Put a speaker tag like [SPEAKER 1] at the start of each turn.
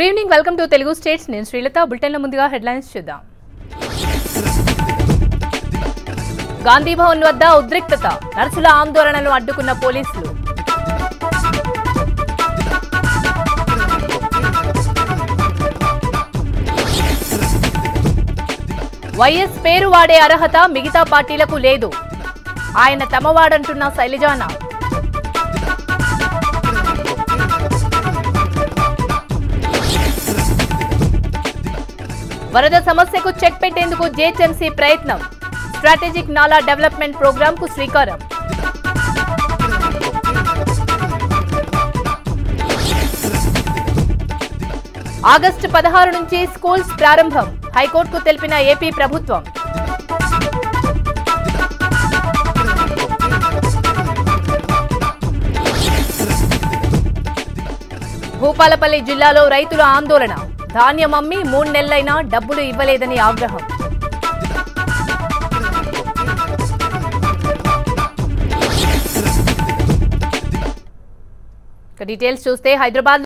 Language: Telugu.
[SPEAKER 1] Good evening, welcome to Telugu states. నేను శ్రీలత. బులెటిన్ల ముందుగా హెడ్లైన్స్ చూద్దాం. గాంధీ భవన్ వద్ద ఉద్రిక్తత, నర్సుల ఆందోళనను అడ్డుకున్న పోలీసులు. వైఎస్ పేరు వాడే అర్హత మిగతా పార్టీలకు లేదు, ఆయన తమవాడంటున్న శైలజానా. వరద సమస్యకు చెక్ పెట్టేందుకు జేహెచ్ఎంసీ ప్రయత్నం, స్ట్రాటజిక్ నాలా డెవలప్మెంట్ ప్రోగ్రామ్ కు శ్రీకారం. ఆగస్టు 16 నుంచి స్కూల్స్ ప్రారంభం, హైకోర్టుకు తెలిపిన ఏపీ ప్రభుత్వం. భూపాలపల్లి జిల్లాలో రైతుల ఆందోళన, ధాన్యం అమ్మి 3 నెలలైనా డబ్బులు ఇవ్వలేదని ఆగ్రహం. డీటెయిల్స్ చూస్తే హైదరాబాద్